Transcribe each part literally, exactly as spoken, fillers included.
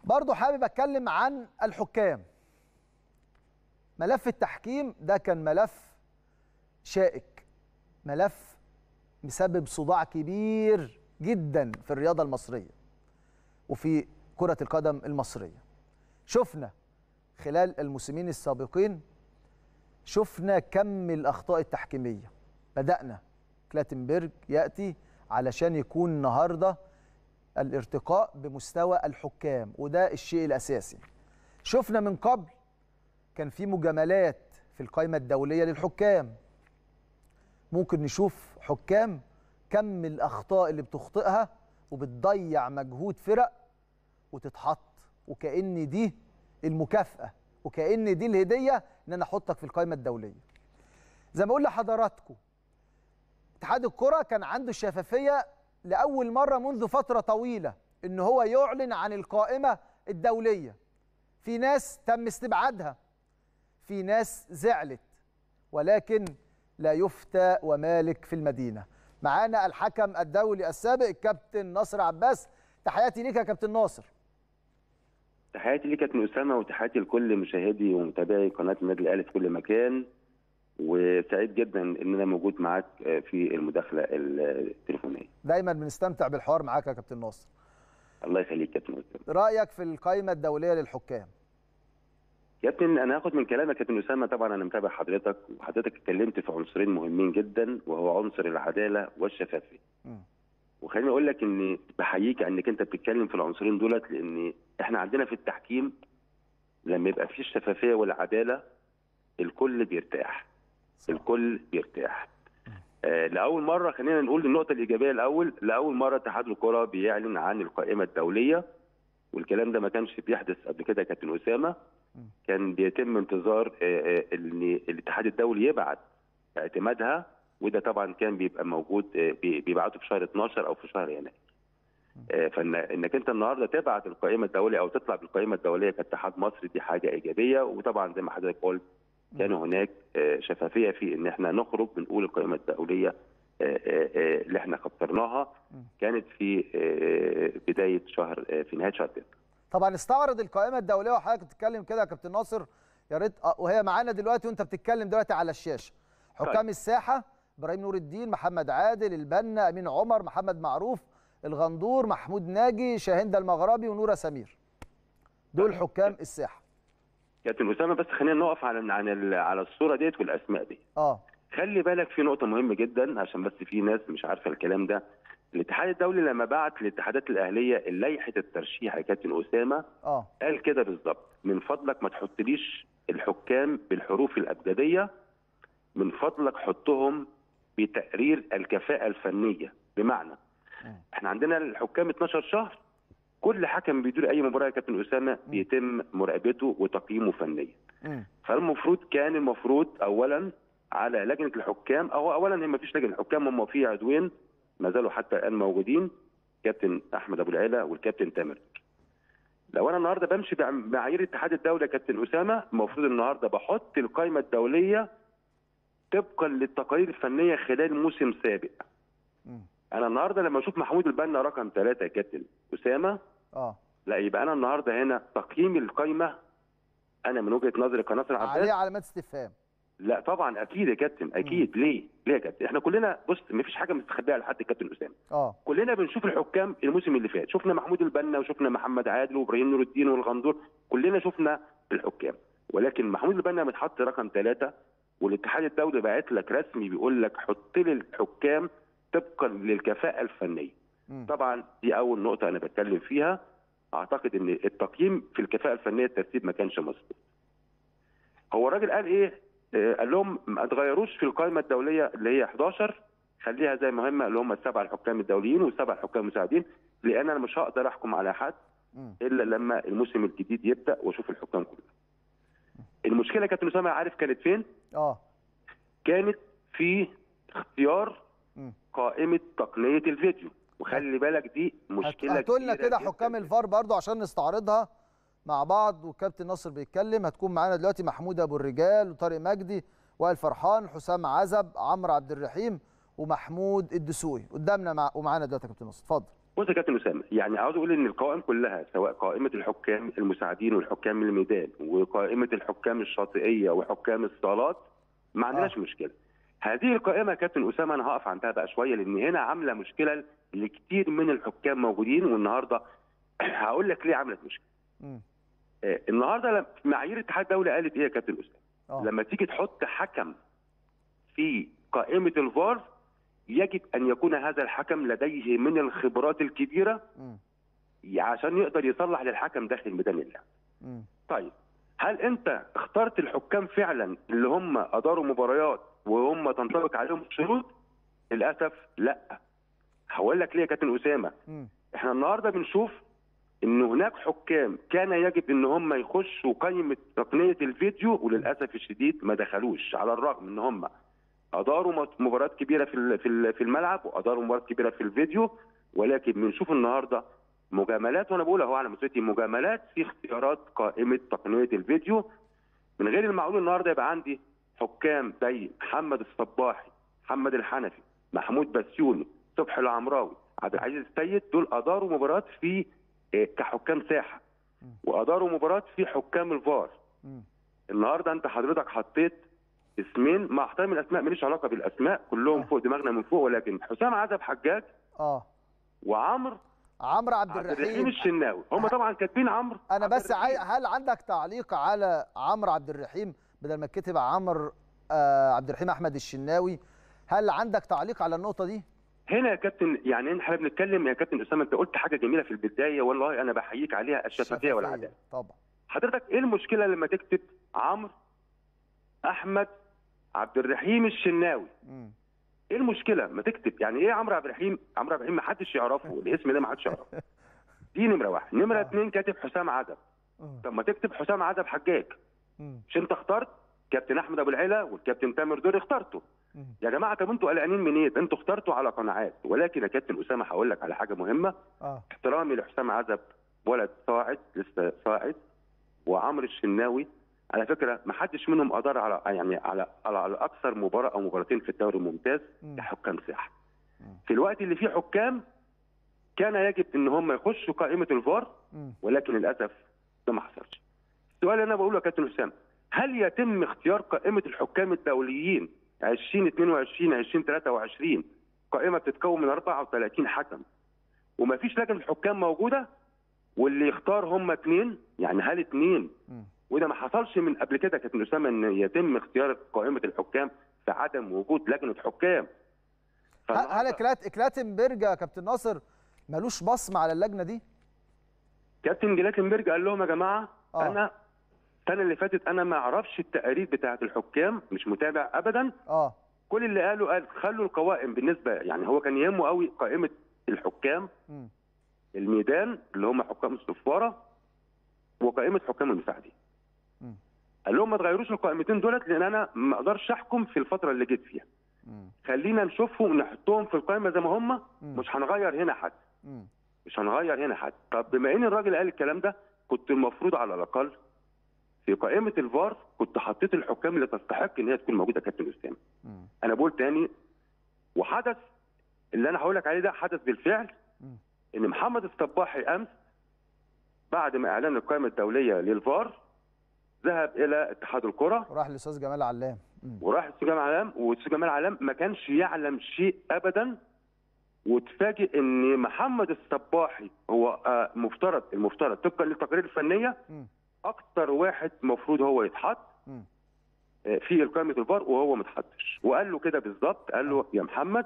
برضو حابب اتكلم عن الحكام. ملف التحكيم ده كان ملف شائك، ملف مسبب صداع كبير جدا في الرياضة المصرية وفي كرة القدم المصرية. شفنا خلال الموسمين السابقين، شفنا كم الأخطاء التحكيمية. بدأنا كلاتنبرج يأتي علشان يكون النهاردة الارتقاء بمستوى الحكام، وده الشيء الأساسي. شفنا من قبل كان في مجاملات في القائمة الدولية للحكام. ممكن نشوف حكام كم الأخطاء اللي بتخطئها وبتضيع مجهود فرق وتتحط، وكأن دي المكافأة وكأن دي الهدية ان انا احطك في القائمة الدولية. زي ما اقول لحضراتكم، اتحاد الكرة كان عنده الشفافية لأول مرة منذ فترة طويلة ان هو يعلن عن القائمة الدولية. في ناس تم استبعادها، في ناس زعلت، ولكن لا يفتى ومالك في المدينة. معانا الحكم الدولي السابق الكابتن ناصر عباس. تحياتي ليك يا كابتن ناصر. تحياتي ليك يا كابتن اسامه، وتحياتي لكل مشاهدي ومتابعي قناه النادي الاهلي في كل مكان، وسعيد جدا ان انا موجود معاك في المداخله التليفونيه. دايما بنستمتع بالحوار معاك يا كابتن ناصر. الله يخليك يا كابتن اسامه. رايك في القائمه الدوليه للحكام؟ كابتن انا هاخد من كلامك يا كابتن اسامه. طبعا انا متابع حضرتك، وحضرتك اتكلمت في عنصرين مهمين جدا، وهو عنصر العداله والشفافيه. م. وخليني اقول لك اني بحييك انك انت بتتكلم في العنصرين دولت، لان احنا عندنا في التحكيم لما يبقى فيه الشفافيه والعداله الكل بيرتاح. صح. الكل بيرتاح. آه لاول مره، خلينا نقول النقطه الايجابيه الاول، لاول مره اتحاد الكره بيعلن عن القائمه الدوليه، والكلام ده ما كانش بيحدث قبل كده يا كابتن اسامه. كان بيتم انتظار آه آه ان الاتحاد الدولي يبعت اعتمادها، وده طبعا كان بيبقى موجود، بيبعته في شهر اتناشر او في شهر يناير. فانك انت النهارده تبعت القائمه الدوليه او تطلع بالقائمه الدوليه كاتحاد مصري، دي حاجه ايجابيه. وطبعا زي ما حضرتك قلت كان هناك شفافيه في ان احنا نخرج بنقول القائمه الدوليه اللي احنا خطرناها كانت في بدايه شهر، في نهايه شهر تسعة. طبعا استعرض القائمه الدوليه وحضرتك بتتكلم كده يا كابتن ناصر، يا ريت، وهي معانا دلوقتي وانت بتتكلم دلوقتي على الشاشه. حكام الساحه: ابراهيم نور الدين، محمد عادل، البنا، امين عمر، محمد معروف، الغندور، محمود ناجي، شاهندة المغربي، ونورة سمير. دول حكام الساحه. كابتن اسامه بس خلينا نقف على عن على الصوره ديت والاسماء دي. اه خلي بالك في نقطه مهمه جدا، عشان بس في ناس مش عارفه الكلام ده. الاتحاد الدولي لما بعت للاتحادات الاهليه لائحه الترشيح يا كابتن اسامه، اه قال كده بالظبط: من فضلك ما تحطليش الحكام بالحروف الابجديه، من فضلك حطهم بتقرير الكفاءة الفنية. بمعنى احنا عندنا الحكام اتناشر شهر، كل حكم بيدير اي مباراة يا كابتن اسامة بيتم مراقبته وتقييمه فنيا. فالمفروض كان المفروض اولا على لجنة الحكام، او اولا هي ما فيش لجنة الحكام، هم في عضوين ما زالوا حتى الان موجودين، كابتن احمد ابو العلا والكابتن تامر. لو انا النهارده بمشي بمعايير الاتحاد الدولي يا كابتن اسامة، المفروض النهارده بحط القائمة الدولية طبقا للتقارير الفنيه خلال موسم سابق. م. انا النهارده لما اشوف محمود البنا رقم ثلاثة يا كابتن اسامه، اه لا يبقى انا النهارده هنا تقييم القايمه انا من وجهه نظري كناصر عباس عليه علامات استفهام. لا طبعا اكيد يا كابتن، اكيد. م. ليه؟ ليه يا كابتن؟ احنا كلنا بص ما فيش حاجه مستخبيه لحد كابتن اسامه. اه كلنا بنشوف الحكام الموسم اللي فات، شفنا محمود البنا وشفنا محمد عادل وابراهيم نور الدين والغندور، كلنا شفنا الحكام. ولكن محمود البنا متحط رقم ثلاثة، والاتحاد الدولي باعت لك رسمي بيقول لك حط لي الحكام طبقا للكفاءه الفنيه. م. طبعا دي اول نقطه انا بتكلم فيها. اعتقد ان التقييم في الكفاءه الفنيه الترتيب ما كانش مظبوط. هو الراجل قال ايه؟ آه قال لهم ما تغيروش في القائمه الدوليه اللي هي حداشر، خليها زي ما هم، اللي هم السبع الحكام الدوليين والسبع الحكام المساعدين، لان انا مش هقدر احكم على حد م. الا لما الموسم الجديد يبدا واشوف الحكام كلها. المشكله يا كابتن اسامه عارف كانت فين؟ اه كانت في اختيار قائمه تقنيه الفيديو. وخلي بالك دي مشكله. هتقول لنا كده حكام الفار برضو عشان نستعرضها مع بعض، والكابتن ناصر بيتكلم. هتكون معانا دلوقتي محمود ابو الرجال، وطارق مجدي، وائل فرحان، حسام عزب، عمرو عبد الرحيم، ومحمود الدسوقي قدامنا مع... ومعانا دلوقتي يا كابتن ناصر. اتفضل. بص يا كابتن اسامه، يعني عاوز اقول ان القوائم كلها سواء قائمه الحكام المساعدين والحكام الميدان وقائمه الحكام الشاطئيه وحكام الصالات ما عندناش آه. مشكله. هذه القائمه يا كابتن اسامه انا هقف عندها بقى شويه، لان هنا عامله مشكله لكتير من الحكام موجودين، والنهارده هقول لك ليه عملت مشكله. م. آه النهارده معايير الاتحاد الدولي قالت ايه يا كابتن اسامه؟ آه. لما تيجي تحط حكم في قائمه الفار يجب ان يكون هذا الحكم لديه من الخبرات الكبيره م. عشان يقدر يصلح للحكم داخل ميدان اللعب. طيب هل انت اخترت الحكام فعلا اللي هم اداروا مباريات وهم تنطبق عليهم الشروط؟ للاسف لا. هقول لك ليه يا كابتن اسامه؟ م. احنا النهارده بنشوف ان هناك حكام كان يجب ان هم يخشوا قائمه تقنيه الفيديو، وللاسف الشديد ما دخلوش، على الرغم ان هم اداروا مباريات كبيره في في الملعب واداروا مباريات كبيره في الفيديو، ولكن بنشوف النهارده مجاملات، وانا بقول اهو على مسؤوليتي مجاملات في اختيارات قائمه تقنيه الفيديو. من غير المعقول النهارده يبقى عندي حكام زي محمد الصباحي، محمد الحنفي، محمود بسيوني، صبحي العمراوي، عبد العزيز السيد، دول اداروا مباريات في كحكام ساحه واداروا مباريات في حكام الفار. النهارده انت حضرتك حطيت اسمين، مع احترام الاسماء ماليش علاقه بالاسماء، كلهم آه. فوق دماغنا من فوق، ولكن حسام عزب حجاج اه وعمرو عمرو عبد الرحيم, الرحيم الشناوي، هم طبعا كاتبين عمرو. انا بس عاي... هل عندك تعليق على عمرو عبد الرحيم بدل ما تكتب عمرو آه عبد الرحيم احمد الشناوي؟ هل عندك تعليق على النقطه دي؟ هنا يا كابتن، يعني احنا بنتكلم يا كابتن اسامه، انت قلت حاجه جميله في البدايه والله انا بحييك عليها، الشفافيه والعداله. طبعا. حضرتك ايه المشكله لما تكتب عمرو احمد عبد الرحيم الشناوي؟ م. ايه المشكله؟ ما تكتب يعني ايه عمرو عبد الرحيم؟ عمرو عبد الرحيم ما حدش يعرفه، الاسم ده ما حدش يعرفه. دي نمره واحد. نمره اثنين كاتب حسام عزب. طب ما تكتب حسام عزب حجاج. مش انت اخترت كابتن احمد ابو العلا والكابتن تامر دوري اخترته. يا جماعه طب انتوا قلقانين من ايه؟ انتوا اخترتوا على قناعات. ولكن يا كابتن اسامه هقول لك على حاجه مهمه. اه احترامي لحسام عزب، ولد صاعد لسه صاعد، وعمرو الشناوي على فكره ما حدش منهم قدر على يعني على على, على اكثر مباراه او مباراتين في الدوري الممتاز كحكام ساحه. في الوقت اللي فيه حكام كان يجب ان هم يخشوا قائمه الفار، ولكن للاسف ده ما حصلش. السؤال اللي انا بقوله يا كابتن حسام، هل يتم اختيار قائمه الحكام الدوليين ألفين واثنين وعشرين ألفين وثلاثة وعشرين قائمه بتتكون من أربعة وثلاثين حكم وما فيش لجنه حكام موجوده، واللي يختار هم اثنين؟ يعني هل اثنين؟ وده ما حصلش من قبل كده كابتن اسامه ان يتم اختيار قائمه الحكام في عدم وجود لجنه حكام. هل كلات كلاتنبرج يا كابتن ناصر ملوش بصمه على اللجنه دي؟ كابتن كلاتنبرج قال لهم يا جماعه أوه. انا السنه اللي فاتت انا ما اعرفش التقارير بتاعه الحكام، مش متابع ابدا. اه كل اللي قاله قال خلوا القوائم بالنسبه، يعني هو كان يهمه قوي قائمه الحكام م. الميدان اللي هم حكام الصفاره وقائمه حكام المساعدين. قال لهم ما تغيروش القائمتين دولت لان انا ما اقدرش احكم في الفتره اللي جيت فيها. م. خلينا نشوفهم ونحطهم في القائمه زي ما هم، مش هنغير هنا حد. م. مش هنغير هنا حد. طب بما ان الراجل قال الكلام ده، كنت المفروض على الاقل في قائمه الفار كنت حطيت الحكام اللي تستحق ان هي تكون موجوده. كابتن اسامه انا بقول تاني، وحدث اللي انا هقول لك عليه ده حدث بالفعل، م. ان محمد الصباحي امس بعد ما اعلن القائمه الدوليه للفار ذهب الى اتحاد الكره وراح للاستاذ جمال علام وراح للاستاذ جمال علام والاستاذ جمال علام ما كانش يعلم شيء ابدا، وتفاجئ ان محمد الصباحي هو مفترض المفترض طبقا للتقارير الفنيه م. اكثر واحد مفروض هو يتحط م. في قائمه الفار وهو ما اتحطش، وقال له كده بالظبط، قال له يا محمد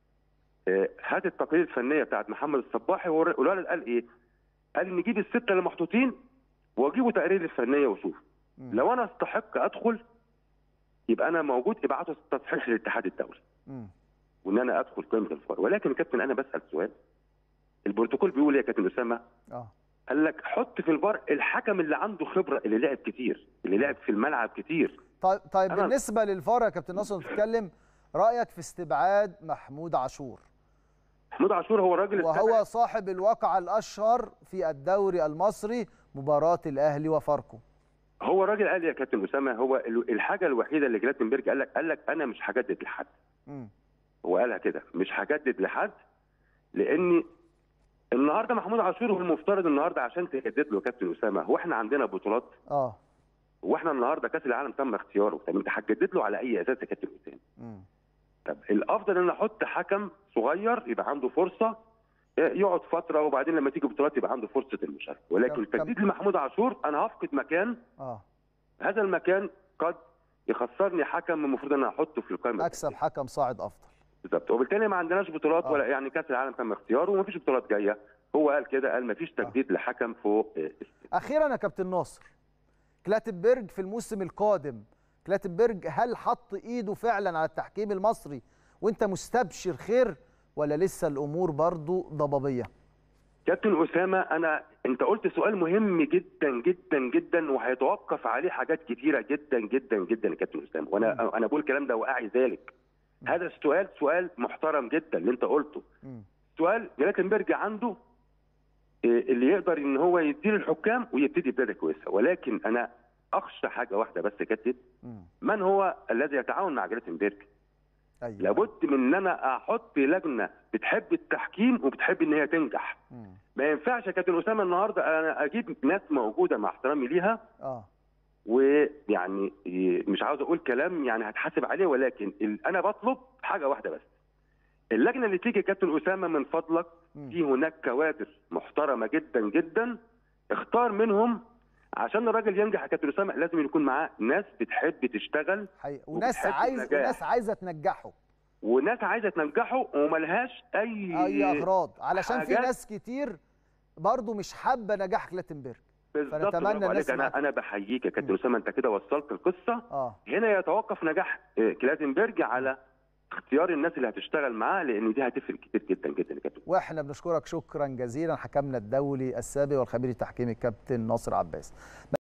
هات التقارير الفنيه بتاعت محمد الصباحي. والولد قال ايه؟ قال نجيب السته اللي محطوطين واجيبوا تقارير الفنيه واشوف لو انا استحق ادخل يبقى انا موجود، ابعتوا تصحيح للاتحاد الدولي م. وان انا ادخل قائمه الفار. ولكن كابتن انا بسال سؤال، البروتوكول بيقول ايه يا كابتن اسامه؟ اه قال لك حط في الفار الحكم اللي عنده خبره، اللي لعب كتير، اللي لعب في الملعب كتير. طيب طيب بالنسبه للفار يا كابتن ناصر نتكلم، رايك في استبعاد محمود عاشور؟ محمود عاشور هو راجل وهو صاحب الواقعه الاشهر في الدوري المصري، مباراه الاهلي وفاركو. هو راجل قال يا كابتن اسامه، هو الحاجه الوحيده اللي كلاتنبرج قال لك قال لك انا مش هجدد لحد. م. هو قالها كده، مش هجدد لحد لاني النهارده محمود عاشور هو المفترض النهارده عشان تجدد له كابتن اسامه، هو احنا عندنا بطولات؟ اه واحنا النهارده كاس العالم تم اختياره، طب انت هتجدد له على اي اساس يا كابتن اسامه؟ امم طب الافضل ان احط حكم صغير يبقى عنده فرصه يقعد فتره، وبعدين لما تيجي بطولات يبقى عنده فرصه المشاركه، ولكن كم- تجديد لمحمود عاشور انا هفقد مكان، اه هذا المكان قد يخسرني حكم المفروض ان انا احطه في القائمه. اكسب حكم صاعد افضل. بالظبط، وبالتالي ما عندناش بطولات آه. ولا يعني كاس العالم تم اختياره ومفيش بطولات جايه، هو قال كده، قال مفيش تجديد لحكم فوق. اخيرا يا كابتن ناصر، كلاتنبرج في الموسم القادم، كلاتنبرج هل حط ايده فعلا على التحكيم المصري وانت مستبشر خير، ولا لسه الامور برضو ضبابيه؟ كابتن اسامه، انا انت قلت سؤال مهم جدا جدا جدا وهيتوقف عليه حاجات كتيره جدا جدا جدا يا كابتن اسامه، وانا مم. انا بقول الكلام ده واعي ذلك. مم. هذا السؤال سؤال محترم جدا اللي انت قلته. مم. سؤال كلاتنبرج عنده إيه اللي يقدر ان هو يدير الحكام ويبتدي بدايه كويسه، ولكن انا اخشى حاجه واحده بس يا كابتن، مم. من هو الذي يتعاون مع كلاتنبرج؟ ايوه لابد من ان انا احط لجنه بتحب التحكيم وبتحب ان هي تنجح. مم. ما ينفعش يا كابتن اسامه النهارده انا اجيب ناس موجوده مع احترامي ليها، اه ويعني مش عاوز اقول كلام يعني هتحاسب عليه، ولكن ال- انا بطلب حاجه واحده بس، اللجنه اللي تيجي يا كابتن اسامه من فضلك مم. في هناك كوادر محترمه جدا جدا، اختار منهم عشان الراجل ينجح يا كابتن اسامه لازم يكون معاه ناس بتحب تشتغل حقيقة. وناس وبتحب عايز النجاح. وناس عايزه تنجحه، وناس عايزه تنجحه وملهاش اي اي اغراض، علشان في حاجات. ناس كتير برضو مش حابه نجاح كلاتنبرج. بالظبط، فنتمنى برافو الناس عليك. انا معاك. انا بحييك يا كابتن اسامه، انت كده وصلت القصه. اه هنا يتوقف نجاح آه، كلاتنبرج على اختيار الناس اللي هتشتغل معاه، لان دي هتفرق كتير جدا جدا يا كابتن. واحنا بنشكرك شكرا جزيلا حكمنا الدولي السابق والخبير التحكيمي الكابتن ناصر عباس.